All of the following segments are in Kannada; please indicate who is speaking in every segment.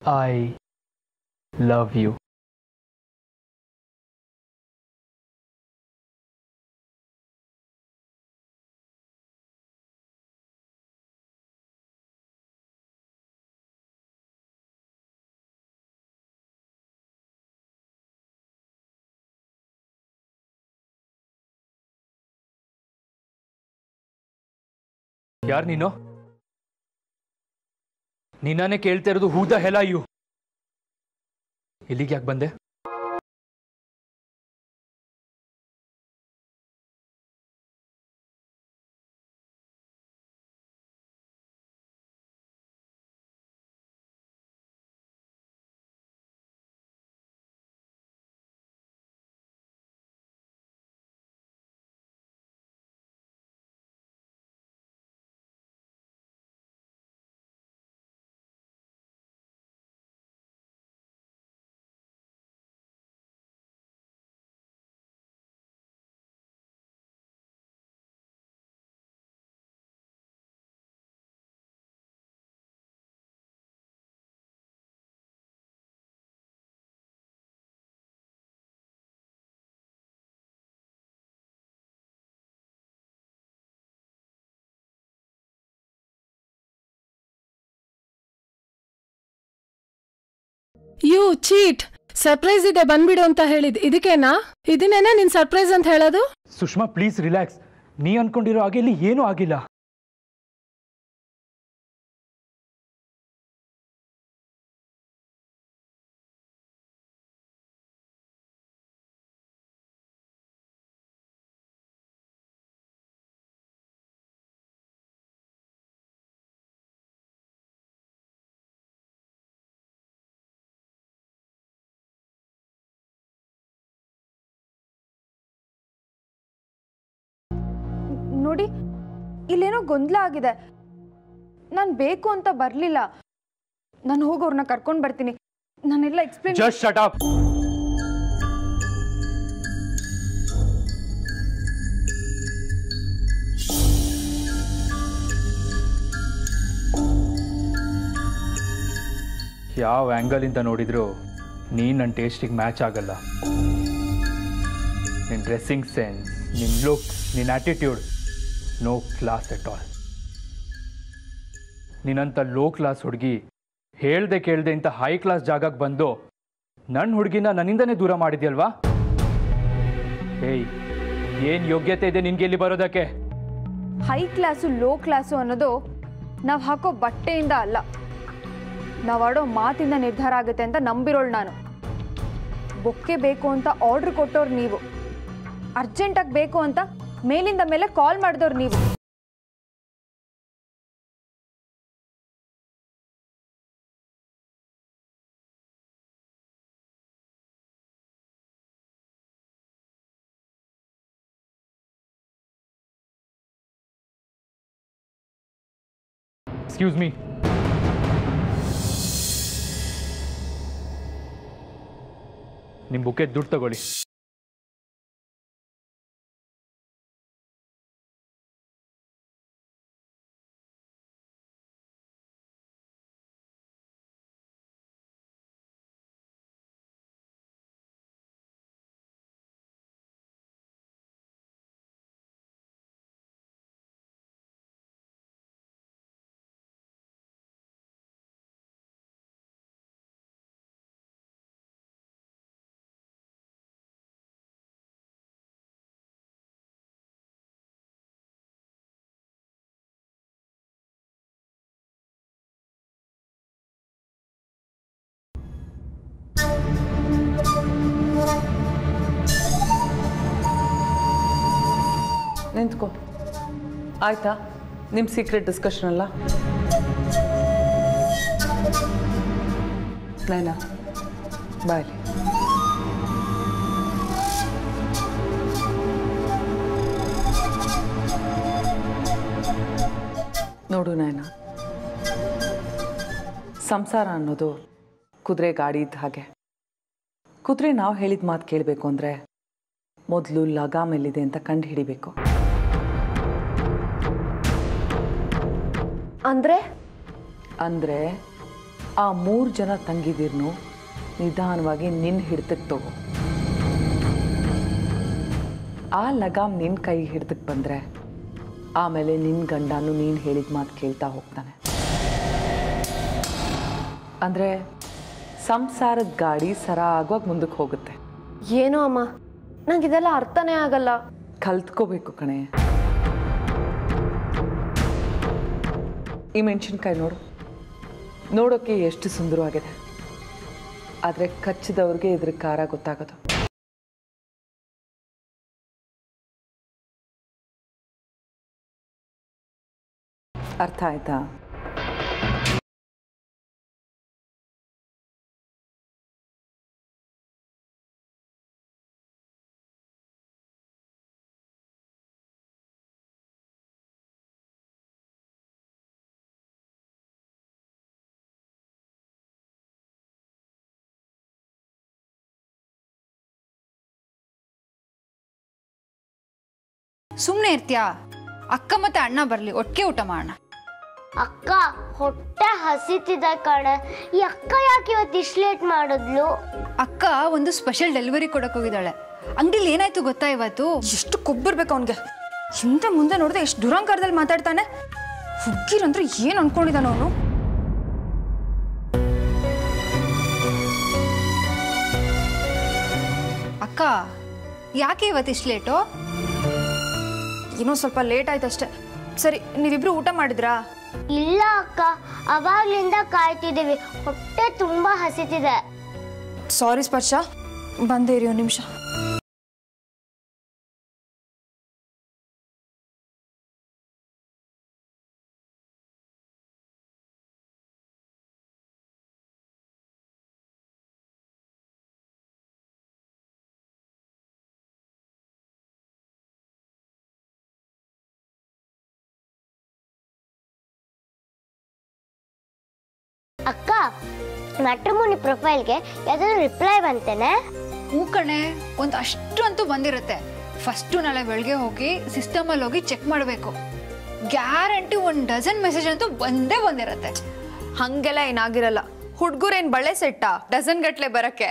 Speaker 1: I love you. ಯಾರು ನೀನು? ನೀನಾನೇ ಕೇಳ್ತಾ ಇರೋದು who the hell are you? ಇಲ್ಲಿಗೆ ಯಾಕೆ ಬಂದೆ?
Speaker 2: You cheat. ಸರ್ಪ್ರೈಸ್ ಇದೆ ಬಂದ್ಬಿಡು ಅಂತ ಹೇಳಿದ್ ಇದಕ್ಕೇನಾ? ಇದನ್ನೇನಾ ನಿನ್ ಸರ್ಪ್ರೈಸ್ ಅಂತ ಹೇಳೋದು?
Speaker 1: Sushma please relax. ನೀ ಅನ್ಕೊಂಡಿರೋ ಹಾಗೆ ಇಲ್ಲಿ ಏನೂ ಆಗಿಲ್ಲ.
Speaker 3: ನೋಡಿ, ಇಲ್ಲೇನೋ ಗೊಂದಲ ಆಗಿದೆ. ನಾನು ಬೇಕು ಅಂತ ಬರಲಿಲ್ಲ. ನಾನು ಹೋಗಿ ಅವ್ರನ್ನ ಕರ್ಕೊಂಡು ಬರ್ತೀನಿ. ನಾನೆಲ್ಲ ಎಕ್ಸ್ಪ್ಲೇನ್.
Speaker 1: Just shut up. ಯಾವ ಆ್ಯಂಗಲ್ ಇಂದ ನೋಡಿದ್ರು ನೀನು ನನ್ನ ಟೇಸ್ಟಿಗೆ ಮ್ಯಾಚ್ ಆಗಲ್ಲ. ನಿನ್ನ ಡ್ರೆಸ್ಸಿಂಗ್ ಸೆನ್ಸ್, ನಿನ್ನ ಲುಕ್, ನಿನ್ನ attitude, no class at all. ನೀನಂತ ಲೋ ಕ್ಲಾಸ್ ಹುಡುಗಿ ಹೇಳ್ದೆ ಕೇಳ್ದೆ ಇಂಥ ಹೈ ಕ್ಲಾಸ್ ಜಾಗಕ್ಕೆ ಬಂದು ನನ್ನ ಹುಡುಗಿನ ನನ್ನಿಂದನೇ ದೂರ ಮಾಡಿದ್ಯಲ್ವಾ? ಏಯ್, ಏನು ಯೋಗ್ಯತೆ ಇದೆ ನಿನ್ಗೆ ಇಲ್ಲಿ ಬರೋದಕ್ಕೆ?
Speaker 3: ಹೈ ಕ್ಲಾಸು ಲೋ ಕ್ಲಾಸು ಅನ್ನೋದು ನಾವು ಹಾಕೋ ಬಟ್ಟೆಯಿಂದ ಅಲ್ಲ, ನಾವು ಆಡೋ ಮಾತಿಂದ ನಿರ್ಧಾರ ಆಗುತ್ತೆ ಅಂತ ನಂಬಿರೋಳು ನಾನು. ಬೊಕ್ಕೆ ಬೇಕು ಅಂತ ಆರ್ಡ್ರ್ ಕೊಟ್ಟವ್ರು ನೀವು, ಅರ್ಜೆಂಟಾಗಿ ಬೇಕು ಅಂತ ಮೇಲಿಂದ ಮೇಲೆ ಕಾಲ್ ಮಾಡಿದವ್ರು ನೀವು.
Speaker 1: Excuse me. ನಿಮ್ಮ ಬುಕ್ಕೆ ದುಡ್ಡು ತಗೊಳ್ಳಿ.
Speaker 4: ನಿಂತ್ಕೋ. ಆಯ್ತಾ ನಿಮ್ಮ ಸೀಕ್ರೆಟ್ ಡಿಸ್ಕಷನ್ ಅಲ್ಲ? ನೈನಾ ಬಾಯ್ಲಿ. ನೋಡು ನೈನಾ, ಸಂಸಾರ ಅನ್ನೋದು ಕುದುರೆ ಗಾಡಿ ಇದ್ದ ಹಾಗೆ. ಕುದುರೆ ನಾವು ಹೇಳಿದ ಮಾತು ಕೇಳಬೇಕು ಅಂದರೆ ಮೊದಲು ಲಗಾಮ್ ಎಲ್ಲಿದೆ ಅಂತ ಕಂಡು ಹಿಡಿಬೇಕು.
Speaker 3: ಅಂದರೆ
Speaker 4: ಅಂದರೆ ಆ 3 ಜನ ತಂಗಿದಿರ್ನು ನಿಧಾನವಾಗಿ ನಿನ್ನ ಹಿಡ್ತಕ್ಕೆ ತಗೋ. ಆ ಲಗಾಮ್ ನಿನ್ನ ಕೈಗೆ ಹಿಡ್ದಕ್ಕೆ ಬಂದರೆ ಆಮೇಲೆ ನಿನ್ನ ಗಂಡನೂ ನೀನು ಹೇಳಿದ ಮಾತು ಕೇಳ್ತಾ ಹೋಗ್ತಾನೆ. ಅಂದರೆ ಸಂಸಾರದ ಗಾಡಿ ಸರಾಗವಾಗಿ ಮುಂದಕ್ಕೆ ಹೋಗುತ್ತೆ.
Speaker 3: ಏನೋ ಅಮ್ಮ, ನಂಗೆ ಇದೆಲ್ಲ ಅರ್ಥನೇ ಆಗಲ್ಲ.
Speaker 4: ಕಲ್ತ್ಕೋಬೇಕು ಕಣೆ. ಈ ಮೆಣಸಿನ್ಕಾಯಿ ನೋಡೋಕ್ಕೆ ಎಷ್ಟು ಸುಂದರವಾಗಿದೆ, ಆದರೆ ಕಚ್ಚಿದವ್ರಿಗೆ ಇದ್ರ ಖಾರ ಗೊತ್ತಾಗೋದು. ಅರ್ಥ ಆಯ್ತಾ?
Speaker 5: ಸುಮ್ಮನೆ ಇರ್ತೀಯಾ? ಅಕ್ಕ ಮತ್ತೆ ಅಣ್ಣ ಬರಲಿ, ಒಟ್ಟಿಗೆ ಊಟ ಮಾಡೋಣ.
Speaker 6: ಅಕ್ಕ ಹೊಟ್ಟೆ ಹಸಿತಿದೆ ಕಣೆ. ಈ ಅಕ್ಕ ಯಾಕೆ ಇವತ್ತು ಇಷ್ಟು ಲೇಟ್ ಮಾಡಿದ್ಲು?
Speaker 5: ಅಕ್ಕ ಒಂದು ಸ್ಪೆಷಲ್ ಡೆಲಿವರಿ ಕೊಡಕ್ಕೆ ಹೋಗಿದ್ದಾಳೆ. ಅಂಗಡಿಲಿ ಏನಾಯ್ತು ಗೊತ್ತಾ ಇವತ್ತು?
Speaker 3: ಎಷ್ಟು ಕೊಬ್ಬಿರ್ಬೇಕು ಅವನಿಗೆ. ಹಿಂದೆ ಮುಂದೆ ನೋಡಿದ್ರೆ ಎಷ್ಟು ದುರಂಕಾರದಲ್ಲಿ ಮಾತಾಡ್ತಾನೆ. ಹುಡುಗಿರಂದ್ರೆ ಏನು ಅನ್ಕೊಂಡಿದ್ದಾನ ಅವನು?
Speaker 5: ಅಕ್ಕ ಯಾಕೆ ಇವತ್ತು ಇಷ್ಟು ಲೇಟು?
Speaker 3: ಏನೋ ಸ್ವಲ್ಪ ಲೇಟ್ ಆಯ್ತು ಅಷ್ಟೇ. ಸರಿ, ನೀವಿಬ್ರು ಊಟ ಮಾಡಿದ್ರಾ?
Speaker 6: ಇಲ್ಲ ಅಕ್ಕ, ಅವಾಗ್ಲಿಂದ ಕಾಯ್ತಿದ್ದೀವಿ. ಹೊಟ್ಟೆ ತುಂಬಾ ಹಸಿತಿದೆ.
Speaker 3: ಸಾರಿ ಸ್ಪರ್ಶ, ಬಂದೇ ಇರಿ ಒಂದು ನಿಮಿಷ.
Speaker 6: ಅಕ್ಕ, ಮ್ಯಾಟ್ರಿಮೋನಿ ಪ್ರೊಫೈಲ್ಗೆ ಯಾವ್ದಾದ್ರು ರಿಪ್ಲೈ ಬಂತೇನೆ?
Speaker 5: ಹೂ ಕಣೆ, ಒಂದು ಅಷ್ಟು ಅಂತೂ ಬಂದಿರುತ್ತೆ. ಫಸ್ಟು ನಾಳೆ ಬೆಳಗ್ಗೆ ಹೋಗಿ ಸಿಸ್ಟಮಲ್ಲಿ ಹೋಗಿ ಚೆಕ್ ಮಾಡಬೇಕು. ಗ್ಯಾರಂಟಿ 1 ಡಜನ್ ಮೆಸೇಜ್ ಅಂತೂ ಬಂದಿರುತ್ತೆ.
Speaker 3: ಹಂಗೆಲ್ಲ ಏನಾಗಿರಲ್ಲ. ಹುಡುಗರೇನ್ ಬಳೆ ಸೆಟ್ಟ ಡಜನ್ ಗಟ್ಲೆ ಬರಕ್ಕೆ?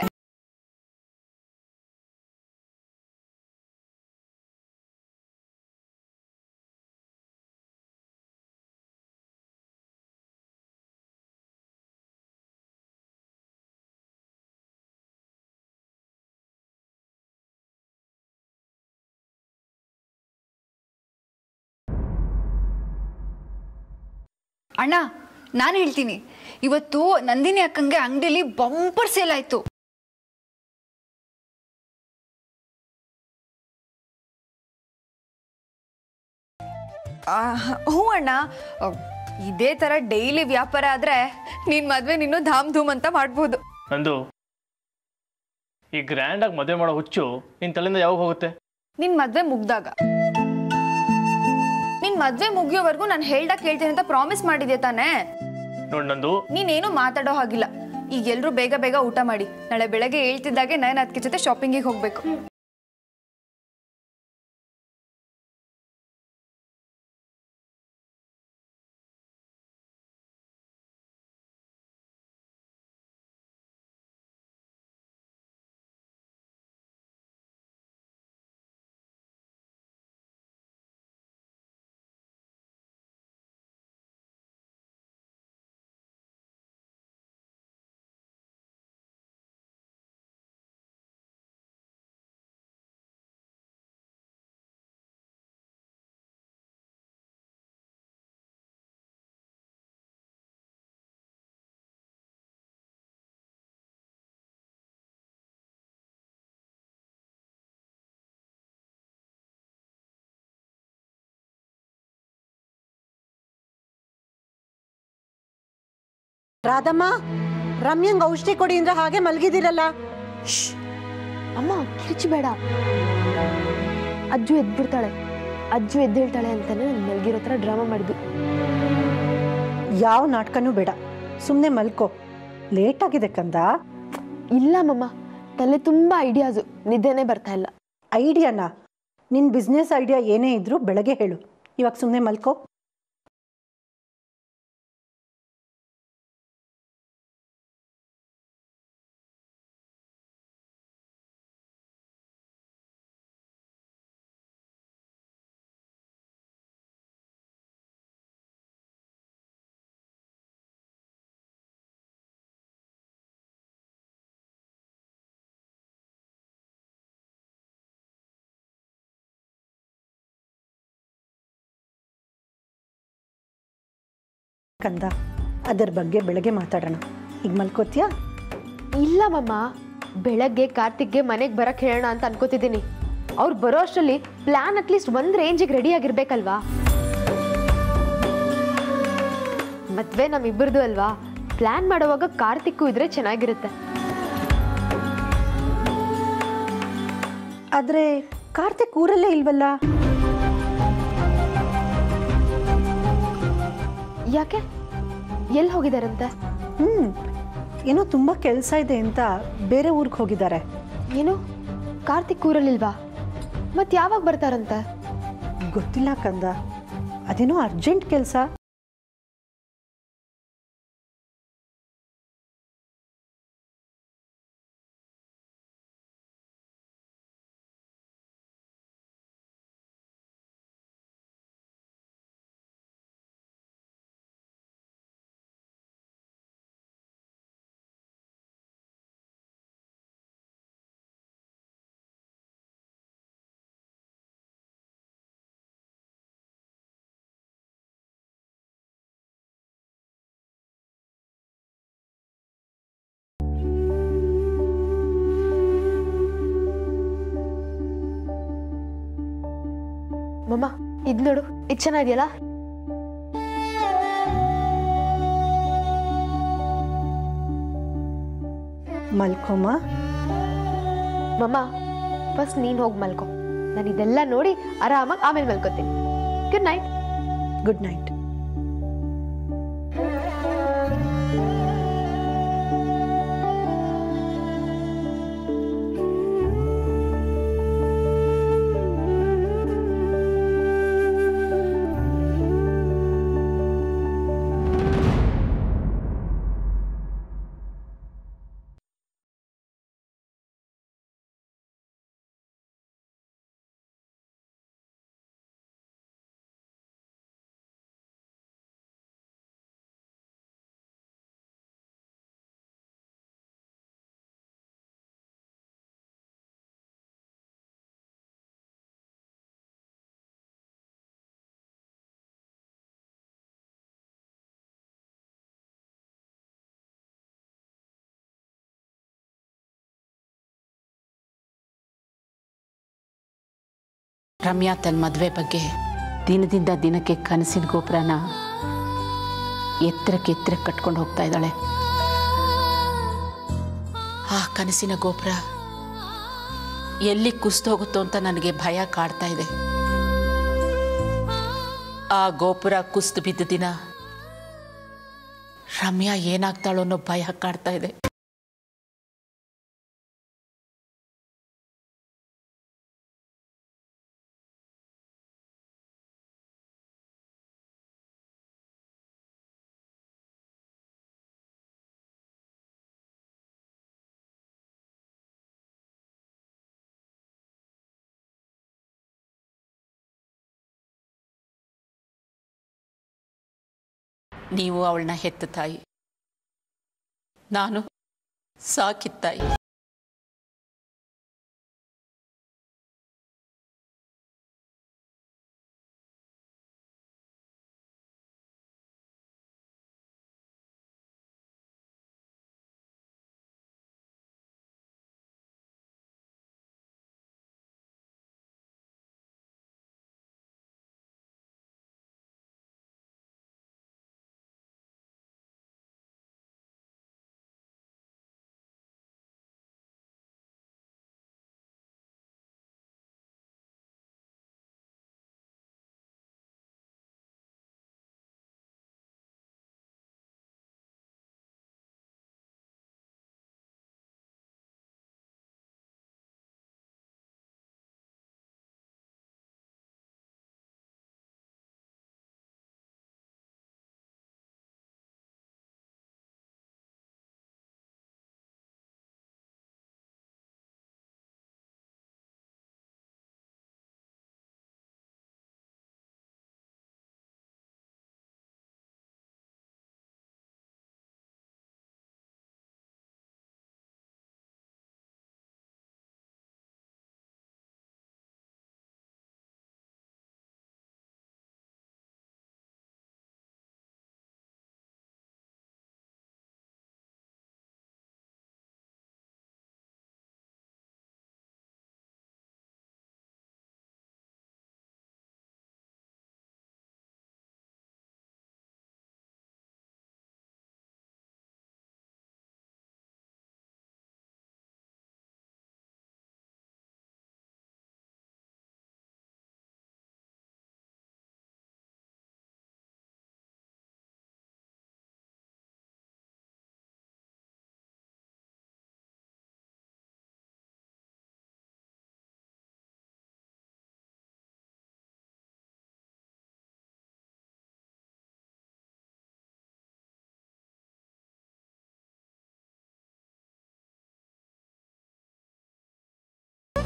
Speaker 5: ಅಣ್ಣ, ನಾನು ಹೇಳ್ತೀನಿ, ಇವತ್ತು ನಂದಿನಿ ಅಕ್ಕಂಗೆ ಅಂಗಡಿಲಿ ಬಂಪರ್ ಸೇಲ್ ಆಯ್ತು.
Speaker 3: ಹ್ಞೂ ಅಣ್ಣ, ಇದೇ ತರ ಡೈಲಿ ವ್ಯಾಪಾರ ಆದ್ರೆ ನಿನ್ ಮದ್ವೆ ನೀನು ಧಾಮ್ ಧೂಮ್ ಅಂತ ಮಾಡ್ಬೋದು.
Speaker 7: ನಂದು ಈ ಗ್ರ್ಯಾಂಡ್ ಆಗಿ ಮದುವೆ ಮಾಡೋ ಹುಚ್ಚು ನಿನ್ ತಲೆಯಿಂದ ಯಾವಾಗ ಹೋಗುತ್ತೆ?
Speaker 3: ನಿನ್ ಮದ್ವೆ ಮುಗ್ದಾಗ. ನಿನ್ ಮದ್ವೆ ಮುಗಿಯೋವರೆಗೂ ನಾನು ಹೇಳ್ದಾಗ ಕೇಳ್ತೀನಿ ಅಂತ ಪ್ರಾಮಿಸ್ ಮಾಡಿದ್ಯಾ ತಾನೇ?
Speaker 7: ನೋಡ್ ನಂದು,
Speaker 3: ನೀನೇನು ಮಾತಾಡೋ ಹಾಗಿಲ್ಲ. ಈಗ ಎಲ್ರು ಬೇಗ ಬೇಗ ಊಟ ಮಾಡಿ. ನಾಳೆ ಬೆಳಗ್ಗೆ ಹೇಳ್ತಿದ್ದಾಗೆ ನಾನು ಅದಕ್ಕೆ ಜೊತೆ ಶಾಪಿಂಗಿಗೆ ಹೋಗ್ಬೇಕು.
Speaker 8: ರಾಧಮ್ಮ, ರಮ್ಯಂಗ್ ಔಷಧಿ ಕೊಡಿ ಅಂದ್ರೆ ಹಾಗೆ ಮಲಗಿದಿರಲ್ಲ.
Speaker 9: ಅಮ್ಮ ಕಿರ್ಚಬೇಡ. ಅಜ್ಜು ಎದ್ಬಿಡ್ತಾಳೆ. ಅಜ್ಜು ಎದ್ದೇಳ್ತಾಳೆ ಅಂತಾನೆ ನಾನು ಮಲಗಿರೋ ಥರ ಡ್ರಾಮಾ ಮಾಡಿದ್ದು.
Speaker 8: ಯಾವ ನಾಟಕನೂ ಬೇಡ, ಸುಮ್ಮನೆ ಮಲ್ಕೋ. ಲೇಟ್ ಆಗಿದೆ ಕಂದ.
Speaker 9: ಇಲ್ಲ ಮಮ್ಮ, ತಲೆ ತುಂಬ ಐಡಿಯಾಸು, ನಿದ್ದೆನೇ ಬರ್ತಾ ಇಲ್ಲ.
Speaker 8: ಐಡಿಯಾನಾ? ನಿನ್ನ ಬಿಸ್ನೆಸ್ ಐಡಿಯಾ ಏನೇ ಇದ್ರೂ ಬೆಳಗ್ಗೆ ಹೇಳು. ಇವಾಗ ಸುಮ್ಮನೆ ಮಲ್ಕೋ. ಕಂದ, ಅದರ ಬಗ್ಗೆ ಬೆಳಗ್ಗೆ ಮಾತಾಡೋಣ. ಈಗ ಮಲ್ಕೋತ್ಯಾ?
Speaker 9: ಇಲ್ಲ ಮಮ್ಮ, ಬೆಳಗ್ಗೆ ಕಾರ್ತಿಕ್ಗೆ ಮನೆಗೆ ಬರಕ್ಕೆ ಹೇಳೋಣ ಅಂತ ಅನ್ಕೋತಿದ್ದೀನಿ. ಅವ್ರು ಬರೋ ಅಷ್ಟರಲ್ಲಿ ಪ್ಲಾನ್ ಅಟ್ಲೀಸ್ಟ್ ಒಂದು ರೇಂಜಿಗೆ ರೆಡಿ ಆಗಿರ್ಬೇಕಲ್ವಾ? ಮದ್ವೆ ನಮ್ಮಿಬ್ಬರದು ಅಲ್ವಾ, ಪ್ಲಾನ್ ಮಾಡುವಾಗ ಕಾರ್ತಿಕ್ಕು ಇದ್ರೆ ಚೆನ್ನಾಗಿರುತ್ತೆ.
Speaker 8: ಆದರೆ ಕಾರ್ತಿಕ್ ಊರಲ್ಲೇ ಇಲ್ವಲ್ಲ?
Speaker 9: ಯಾಕೆ, ಎಲ್ಲಿ ಹೋಗಿದಾರಂತೆ?
Speaker 8: ಏನೋ ತುಂಬ ಕೆಲಸ ಇದೆ ಅಂತ ಬೇರೆ ಊರಿಗೆ ಹೋಗಿದ್ದಾರೆ.
Speaker 9: ಏನು, ಕಾರ್ತಿಕ್ ಊರಲ್ಲಿಲ್ವಾ? ಮತ್ತೆ ಯಾವಾಗ ಬರ್ತಾರಂತೆ?
Speaker 8: ಗೊತ್ತಿಲ್ಲ ಕಂದ, ಅದೇನೋ ಅರ್ಜೆಂಟ್ ಕೆಲಸ.
Speaker 9: ಮಮ್ಮ, ಇದ್ ನೋಡು, ಇದು ಚೆನ್ನಾಗಿದೆಯಲ್ಲ?
Speaker 8: ಮಲ್ಕೊಮ್ಮ.
Speaker 9: ಮಮ್ಮ, ಫಸ್ಟ್ ನೀನು ಹೋಗಿ ಮಲ್ಕೊ. ನಾನು ಇದೆಲ್ಲ ನೋಡಿ ಆರಾಮಾಗಿ ಆಮೇಲೆ ಮಲ್ಕೋತೀನಿ. Good night.
Speaker 8: Good night.
Speaker 10: Ramya ತನ್ನ ಮದುವೆ ಬಗ್ಗೆ ದಿನದಿಂದ ದಿನಕ್ಕೆ ಕನಸಿನ ಗೋಪುರನ ಎತ್ತರಕ್ಕೆ ಕಟ್ಕೊಂಡು ಹೋಗ್ತಾ ಇದ್ದಾಳೆ. ಆ ಕನಸಿನ ಗೋಪುರ ಎಲ್ಲಿ ಕುಸಿದು ಹೋಗುತ್ತೋ ಅಂತ ನನಗೆ ಭಯ ಕಾಡ್ತಾ ಇದೆ. ಆ ಗೋಪುರ ಕುಸಿದು ಬಿದ್ದ ದಿನ ರಮ್ಯಾ ಏನಾಗ್ತಾಳೋ ಅನ್ನೋ ಭಯ ಕಾಡ್ತಾ ಇದೆ. ನೀವು ಅವಳನ್ನ ಹೆತ್ತ ತಾಯಿ, ನಾನು ಸಾಕಿದ ತಾಯಿ.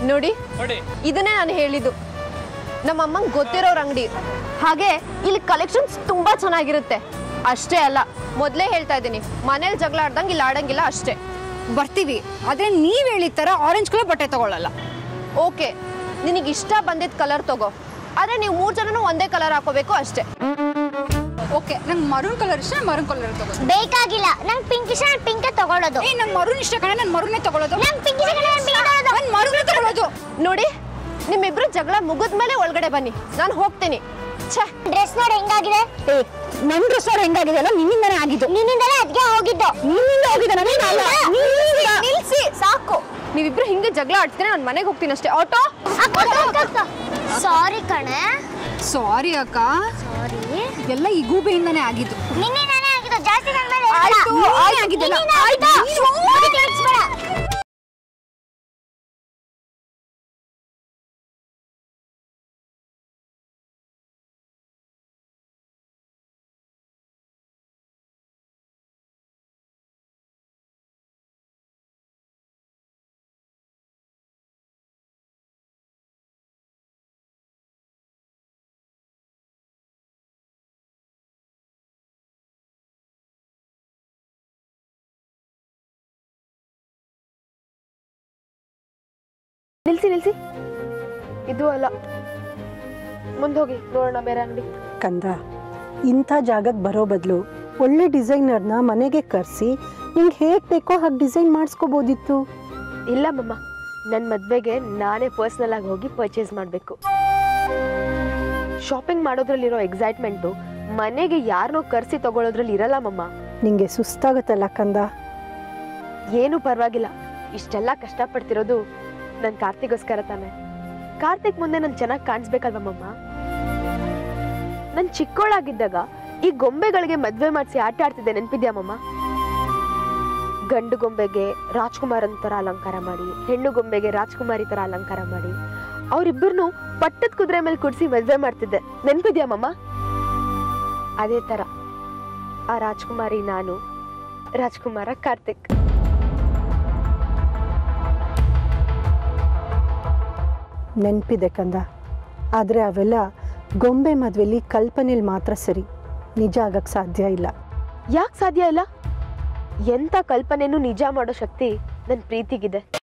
Speaker 9: ನೋಡಿ ಇದನ್ನೇ ನಾನು ಹೇಳಿದ್ದು, ನಮ್ಮಮ್ಮಂಗೆ ಗೊತ್ತಿರೋರ ಅಂಗಡಿ, ಹಾಗೆ ಇಲ್ಲಿ ಕಲೆಕ್ಷನ್ಸ್ ತುಂಬಾ ಚೆನ್ನಾಗಿರುತ್ತೆ. ಅಷ್ಟೇ ಅಲ್ಲ, ಮೊದಲೇ ಹೇಳ್ತಾ ಇದ್ದೀನಿ, ಮನೇಲಿ ಜಗಳ ಆಡ್ದಂಗೆ ಇಲ್ಲಿ ಆಡಂಗಿಲ್ಲ ಅಷ್ಟೇ.
Speaker 5: ಬರ್ತೀವಿ, ಆದ್ರೆ ನೀವ್ ಹೇಳಿದ ತರ ಆರೆಂಜ್ ಕಲರ್ ಬಟ್ಟೆ ತಗೊಳ್ಳಲ್ಲ.
Speaker 9: ಓಕೆ, ನಿನಗೆ ಇಷ್ಟ ಬಂದಿದ್ದ ಕಲರ್ ತಗೋ, ಆದ್ರೆ ನೀವು 3 ಜನನು ಒಂದೇ ಕಲರ್ ಹಾಕೋಬೇಕು ಅಷ್ಟೇ.
Speaker 5: ಓಕೆ, ನಂಗೆ ಮರೂನ್ ಕಲರ್ ಇಷ್ಟ, ಮರೂನ್ ಕಲರ್ ತಗೋ.
Speaker 6: ಬೇಕಾಗಿಲ್ಲ, ನಂಗೆ ಪಿಂಕ್ ಇಷ್ಟ, ನಾನು ಪಿಂಕ್ ತಗೊಳ್ಳೋದು.
Speaker 5: ನಂಗೆ ಮರೂನ್ ಇಷ್ಟ ಕಣೆ, ನಾನು ಮರೂನೇ ತಗೊಳ್ಳೋದು.
Speaker 6: ನಂಗೆ ಪಿಂಕ್ ಇಷ್ಟ, ನಾನು ಪಿಂಕ್ ತಗೊಳ್ಳೋದು.
Speaker 5: ನಾನು ಮರೂನೇ ತಗೊಳ್ಳೋದು.
Speaker 9: ನೋಡಿ, ನಿಮ್ಮಿಬ್ರು ಜಗಳ ಮುಗಿದ್ಮೇಲೆ ಒಳಗಡೆ ಬನ್ನಿ, ನಾನು ಹೋಗ್ತೀನಿ.
Speaker 6: ಡ್ರೆಸ್ ನೋಡಿ ಹೆಂಗಾಗಿದೆ?
Speaker 5: ನನ್ ಡ್ರೆಸ್ ನೋಡಿ ಹೆಂಗಾಗಿದೆ ಅಲ್ಲ, ನಿನ್ನಿಂದನೇ ಆಗಿದ್ದು.
Speaker 6: ನಿನ್ನಿಂದಲೇ ಅದಕ್ಕೆ ಹೋಗಿದ್ದು.
Speaker 5: ನಿನ್ನಿಂದ ಹೋಗಿದೆ,
Speaker 9: ನಿಲ್ಸಿ, ಸಾಕು. ನೀವಿಬ್ರು ಹಿಂಗೆ ಜಗಳ ಆಡ್ತೀನಿ, ನಾನು ಮನೆಗೆ ಹೋಗ್ತೀನಿ ಅಷ್ಟೇ. ಆಟೋ.
Speaker 6: ಸಾರಿ ಕಣೆ.
Speaker 5: ಸಾರಿ ಅಕ್ಕ.
Speaker 6: ಸಾರಿ.
Speaker 5: ಎಲ್ಲ ಈ ಗೂಬೆಯಿಂದನೇ ಆಗಿದ್ದು.
Speaker 6: ನಿನ್ನಿಂದನೇ ಆಗಿದ್ದು, ಜಾಸ್ತಿ ನನ್ನ ಮೇಲೆ
Speaker 5: ಆಯ್ತು, ಆಗಿದ್ದಲ್ಲ.
Speaker 6: ಆಯ್ತು.
Speaker 9: ನಿಲ್ಸಿ, ಇದು ಅಲ್ಲ, ಮುಂದೋಗಿ ನೋಡೋಣ ಬೇರೆ ಅಂಗಡಿ.
Speaker 8: ಕಂದ, ಇಂಥ ಜಾಗಕ್ಕೆ ಬರೋ ಬದಲು ಒಳ್ಳೆ ಡಿಸೈನರ್ನ ಮನೆಗೆ ಕರೆಸಿ ನಿಂಗೆ ಹೇಗೆ ಬೇಕೋ ಹಾಗೆ ಡಿಸೈನ್ ಮಾಡಿಸ್ಕೋಬೋದಿತ್ತು.
Speaker 9: ಇಲ್ಲ ಮಮ್ಮ, ನನ್ನ ಮದುವೆಗೆ ನಾನೇ ಪರ್ಸ್ನಲ್ ಆಗಿ ಹೋಗಿ ಪರ್ಚೇಸ್ ಮಾಡಬೇಕು. ಶಾಪಿಂಗ್ ಮಾಡೋದ್ರಲ್ಲಿರೋ ಎಕ್ಸೈಟ್ಮೆಂಟು ಮನೆಗೆ ಯಾರನ್ನೋ ಕರೆಸಿ ತಗೊಳ್ಳೋದ್ರಲ್ಲಿ ಇರಲ್ಲ ಮಮ್ಮ.
Speaker 8: ನಿಂಗೆ ಸುಸ್ತಾಗತ್ತಲ್ಲ ಕಂದ.
Speaker 9: ಏನು ಪರವಾಗಿಲ್ಲ, ಇಷ್ಟೆಲ್ಲ ಕಷ್ಟಪಡ್ತಿರೋದು ನನ್ನ ಕಾರ್ತಿಗೋಸ್ಕರ ತಾನೆ. ಕಾರ್ತಿಕ್ ಮುಂದೆ ನಾನು ಚೆನ್ನಾಗಿ ಕಾಣಿಸ್ಬೇಕಲ್ವಮ್ಮ. ನಾನು ಚಿಕ್ಕವಳಾಗಿದ್ದಾಗ ಈ ಗೊಂಬೆಗಳಿಗೆ ಮದ್ವೆ ಮಾಡಿಸಿ ಆಟ ಆಡ್ತಿದ್ದೆ, ನೆನ್ಪಿದ್ಯಾಮಮ್ಮ? ಗಂಡು ಗೊಂಬೆಗೆ ರಾಜ್ಕುಮಾರನ್ ತರ ಅಲಂಕಾರ ಮಾಡಿ, ಹೆಣ್ಣು ಗೊಂಬೆಗೆ ರಾಜ್ಕುಮಾರಿ ತರ ಅಲಂಕಾರ ಮಾಡಿ, ಅವರಿಬ್ಬರನ್ನು ಪಟ್ಟದ ಕುದುರೆ ಮೇಲೆ ಕುಡಿಸಿ ಮದ್ವೆ ಮಾಡ್ತಿದ್ದೆ, ನೆನ್ಪಿದ್ಯಾಮಮ್ಮ? ಅದೇ ತರ ಆ ರಾಜ್ಕುಮಾರಿ ನಾನು, ರಾಜ್ಕುಮಾರ ಕಾರ್ತಿಕ್.
Speaker 8: ನೆನಪಿದೆ ಕಂದ, ಆದರೆ ಅವೆಲ್ಲ ಗೊಂಬೆ ಮದುವೆಲಿ ಕಲ್ಪನೆಯಲ್ಲಿ ಮಾತ್ರ ಸರಿ, ನಿಜ ಆಗಕ್ಕೆ ಸಾಧ್ಯ ಇಲ್ಲ.
Speaker 9: ಯಾಕೆ ಸಾಧ್ಯ ಇಲ್ಲ? ಎಂಥ ಕಲ್ಪನೆನೂ ನಿಜ ಮಾಡೋ ಶಕ್ತಿ ನನ್ನ ಪ್ರೀತಿಗಿದೆ.